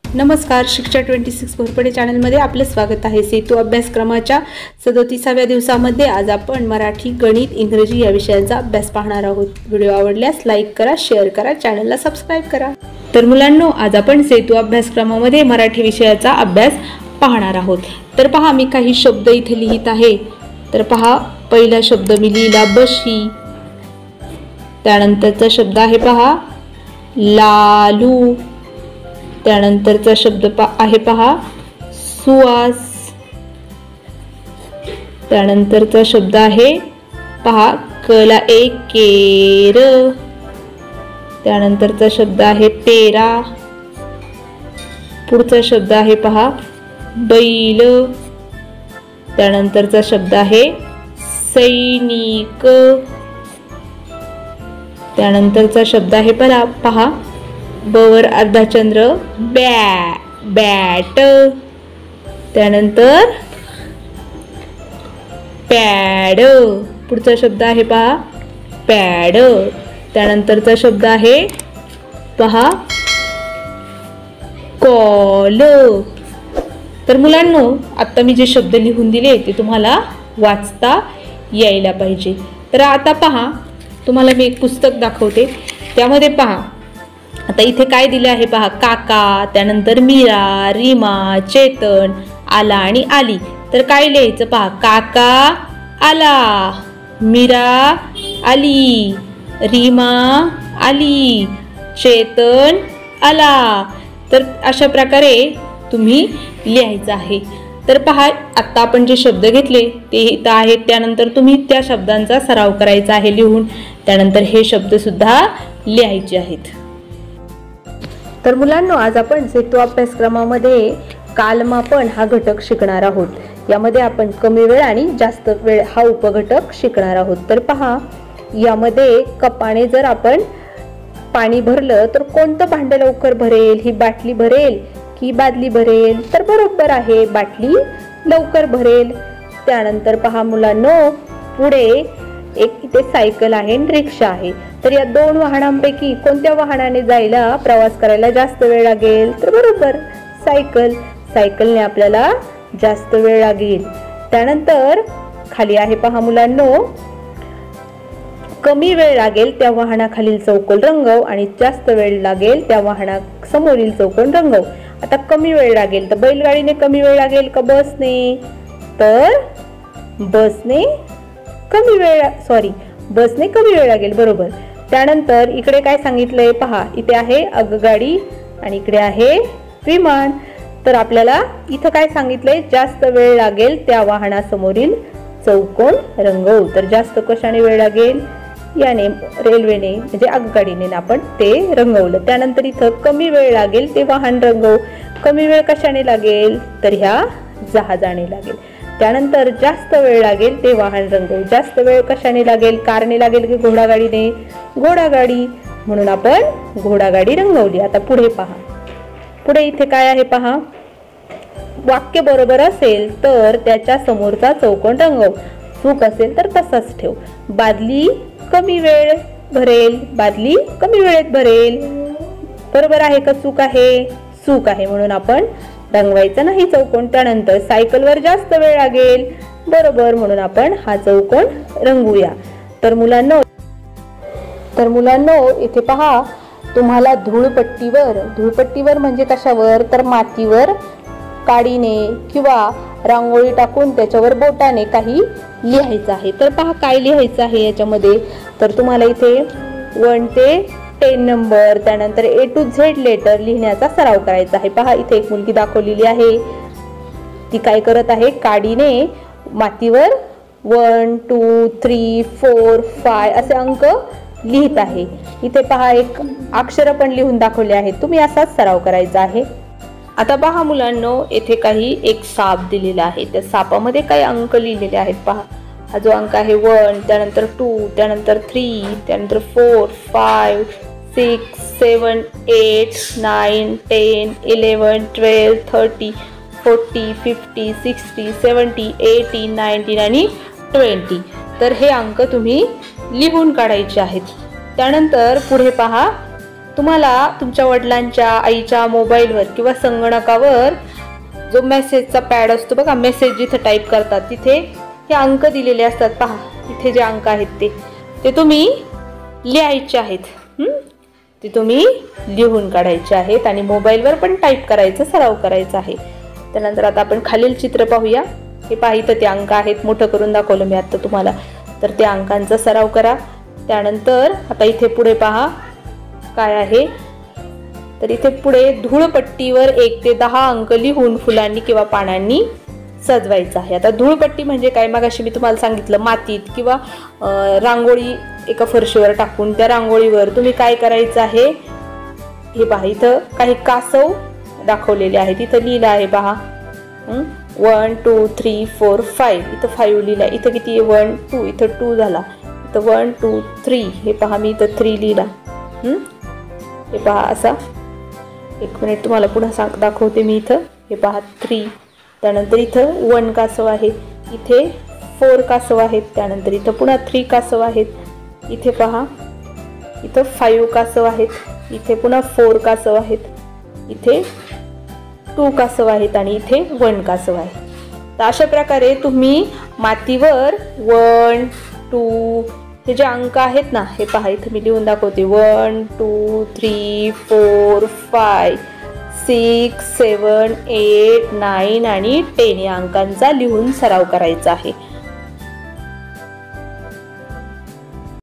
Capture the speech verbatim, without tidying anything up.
नमस्कार, शिक्षा twenty six Ghorpade चॅनलमध्ये आपले स्वागत आहे। सेतू अभ्यासक्रमाच्या सदोतीसाव्या दिवसामध्ये आज आपण मराठी, गणित, इंग्रजी या विषयांचा अभ्यास पाहणार आहोत। व्हिडिओ आवडल्यास लाईक करा, शेअर करा, चॅनलला सबस्क्राइब करा। तर मुलांनो, आज आपण सेतू अभ्यासक्रमामध्ये मराठी विषयाचा अभ्यास पाहणार आहोत। तर पहा, मी काही शब्द इथे लिहित आहे। तर पहा, पहिला शब्द मी लिहिला बशी, त्यानंतरचा शब्द आहे पहा लालू, त्यानंतरचा शब्द आहे पहा सुवास, त्यानंतरचा शब्द आहे पहा कला एक केर, त्यानंतरचा शब्द आहे पेरा, पुढचा शब्द आहे पहा बैल, त्यानंतरचा शब्द आहे सैनिक, त्यानंतरचा शब्द आहे पहा पहा बवर अर्धाचंद्र बॅ बॅट, त्यानंतर पॅड, पुढचा शब्द आहे पहा पॅड, त्यानंतरचा शब्द आहे पहा कॉल। तर मुलांनो, आता मी जे शब्द लिहून दिले ते तुम्हाला वाचता यायला पाहिजे। तर आता पहा, तुम्हाला मी एक पुस्तक दाखवते, त्यामध्ये पहा आता इथे काय दिले आहे पहा काका, त्यानंतर मीरा, रीमा, चेतन, आला आणि आली। तर काय लिहायचं पहा काका आला, मीरा आली, रीमा आली, चेतन आला। तर अशा प्रकारे तुम्ही लिहायचं आहे। तर पहा, आता आपण जे शब्द घेतले ते इथं आहेत, त्यानंतर तुम्ही त्या शब्दांचा सराव करायचा आहे लिहून, त्यानंतर हे शब्द सुद्धा लिहायचे आहेत। तर मुलांनो, आज आपण सेतू अभ्यासक्रमामध्ये कालमापन हा घटक शिकणार आहोत। यामध्ये आपण कमी वेळ आणि जास्त वेळ हा उपघटक शिकणार आहोत। तर पहा, यामध्ये कपाने जर आपण पाणी भरलं तर कोणतं भांडं लवकर भरेल? ही बाटली भरेल की बादली भरेल? तर बरोबर आहे, बाटली लवकर भरेल। त्यानंतर पहा मुलांनो, पुढे एक इथे सायकल आहे आणि रिक्षा आहे। तर या दोन वाहनांपैकी कोणत्या वाहनाने जायला प्रवास करायला जास्त वेळ लागेल? तर बरोबर सायकल, सायकलने आपल्याला जास्त वेळ लागेल। त्यानंतर खाली आहे पहा मुलांनो, कमी वेळ लागेल त्या वाहनाखालील चौकोन रंगव आणि जास्त वेळ लागेल त्या वाहनासमोरील चौकोन रंगव। आता कमी वेळ लागेल तर बैलगाडीने कमी वेळ लागेल का बसने? तर बसने कमी वेळ सॉरी बसने कमी वेळ लागेल, बरोबर। त्यानंतर इकडे काय सांगितलंय पहा, इथे आहे आगगाडी आणि इकडे आहे विमान। तर आपल्याला इथं काय सांगितलंय, जास्त वेळ लागेल त्या वाहनासमोरील चौकोन रंगव। तर जास्त कशाने वेळ लागेल? याने, रेल्वेने म्हणजे आगगाडीने आपण ते रंगवलं। त्यानंतर इथं कमी वेळ लागेल ते वाहन रंगव, कमी वेळ कशाने लागेल? तर ह्या जहाजाने लागेल। त्यानंतर जास्त वेळ लागेल ते वाहन रंगव, जास्त वेळ कशाने लागेल? कारने लागेल की घोडागाडीने? घोडागाडी, म्हणून आपण घोडागाडी रंगवली। आता पुढे पहा, पुढे इथे काय आहे पहा, वाक्य बरोबर असेल तर त्याच्या समोरचा चौकोन रंगव, चूक असेल तर तसाच ठेव। बादली कमी वेळ भरेल, बादली कमी वेळेत भरेल, बरोबर आहे का चूक आहे? चूक आहे, म्हणून आपण रंगवायचं नाही चौकोन। त्यानंतर सायकलवर जास्त वेळ लागेल, बरोबर, म्हणून आपण हा चौकोन रंगवूया। तर मुलांनो तर मुलांनो इथे पहा, तुम्हाला धूळपट्टीवर, धूळपट्टीवर म्हणजे कशावर? तर मातीवर काडीने किंवा रांगोळी टाकून त्याच्यावर बोटाने काही लिहायचं आहे। तर पहा काय लिहायचं आहे याच्यामध्ये। तर तुम्हाला इथे वन ते टेन नंबर, त्यानंतर ए टू झेड लेटर लिहिण्याचा सराव करायचा आहे। पहा, इथे एक मुलगी दाखवलेली आहे, ती काय करत आहे, काडीने मातीवर one two three four five असे अंक लिहित आहे। इथे पहा, एक अक्षर पण लिहून दाखवले आहेत, तुम्ही असाच सराव करायचा आहे। आता पहा मुलांनो, येथे काही एक साप दिलेला आहे, त्या सापामध्ये काही अंक लिहिलेले आहेत। पहा, हा जो अंक आहे वन, त्यानंतर टू, त्यानंतर थ्री, त्यानंतर four, five, six, seven, eight, nine, ten, eleven, twelve, thirty, forty, fifty, sixty, seventy, eighty, ninety आणि ट्वेंटी। तर हे अंक तुम्ही लिहून काढायचे आहेत। त्यानंतर पुढे पहा, तुम्हाला तुमच्या वडिलांच्या आईच्या मोबाईलवर किंवा संगणकावर जो मेसेजचा पॅड असतो बघा, मेसेज जिथं टाईप करतात तिथे हे अंक दिलेले असतात पहा, इथे जे अंक आहेत ते ते तुम्ही लिहायचे आहेत, ते तुम्ही लिहून काढायचे आहेत आणि मोबाईलवर पण टाईप करायचं, सराव करायचा आहे. त्यानंतर आता आपण खालील चित्र पाहूया. हे पहा इथं ते अंक आहेत, मोठं करून दाखवलं मी आता तुम्हाला, तर त्या अंकांचा सराव करा. त्यानंतर आता इथे पुढे पहा काय आहे, तर इथे पुढे धूळपट्टीवर एक ते दहा अंक लिहून फुलांनी किंवा पानांनी सजवायचं आहे. आता धूळपट्टी म्हणजे काय, मगाशी मी तुम्हाला सांगितलं, मातीत किंवा रांगोळी एका फरशीवर टाकून त्या रांगोळीवर तुम्ही काय करायचं आहे, हे पहा इथं काही कासव दाखवलेले आहेत, इथं लिहिलं आहे पहा one two three four five, इथं फाईव्ह लिहिलं, इथं किती आहे वन टू, इथं टू झाला, इथं वन टू थ्री, हे पहा मी इथं थ्री लिहिला. हे पहा असा, एक मिनिट तुम्हाला पुन्हा सांग दाखवते मी, इथं हे पहा थ्री, त्यानंतर इथं वन कासव आहे, इथे फोर कासव आहेत, त्यानंतर इथं पुन्हा थ्री कासव आहेत, इथे पहा इथं फाईव्ह कासव आहेत, इथे पुन्हा फोर कासव आहेत, इथे टू कासव आहेत आणि इथे वन कासव आहे. तर अशा प्रकारे तुम्ही मातीवर वन टू हे जे अंक आहेत ना, हे पहा इथं मी लिहून दाखवते one two three four five six seven eight nine आणि टेन या अंकांचा लिहून सराव करायचा आहे.